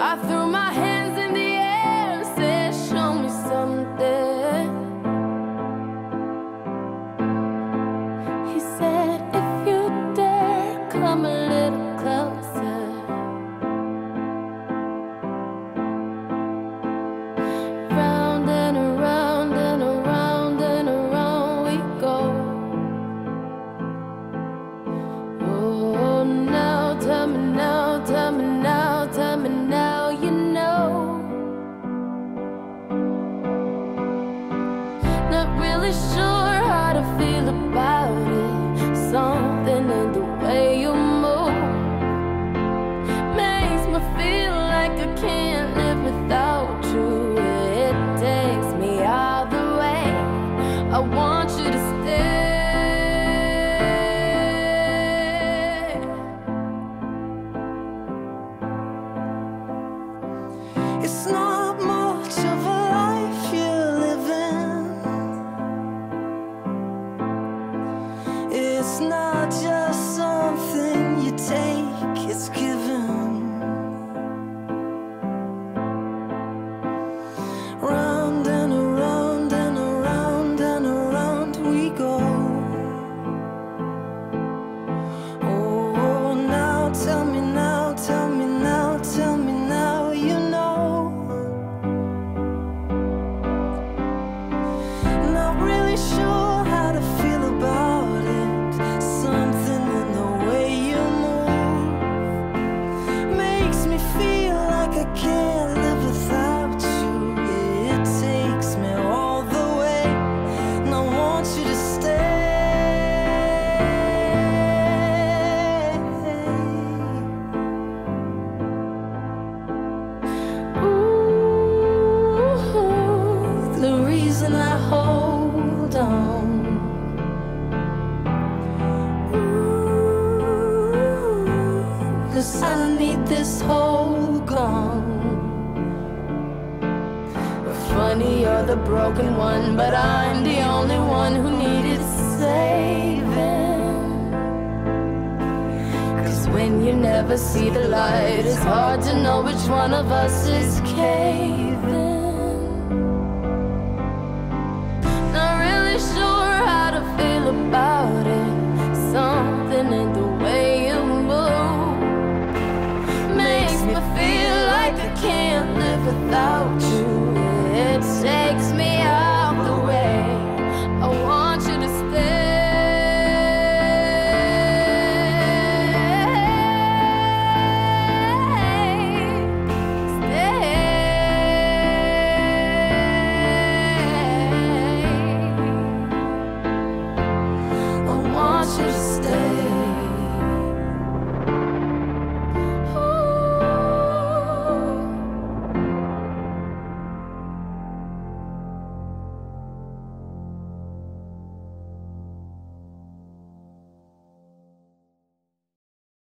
I threw my hands in the air and said, show me something. He said, if you dare, come a little closer. Round and around and around and around we go. Oh, now tell me now, tell me now, tell me now, you know. Not really sure how to feel about it. Something in the way you move makes me feel like I can't live without you. It takes me all the way. I want you to stay. It's not much of a life you're living. It's not just something you take, it's given. Round and around and around and around we go. Oh, now tell me now, tell me now, tell me now, you know. Not really sure how to feel about it. Something in the way you move makes me feel like I can't live without you. It takes me all the way, and I want you to stay. Ooh, the reason I hold on. Ooh, 'cause I need this whole gone. Funny, you're the broken one, but I'm the only one who needed saving. 'Cause when you never see the light, it's hard to know which one of us is caving. Not really sure how to feel about it. Something in the way you move makes me feel like I can't live without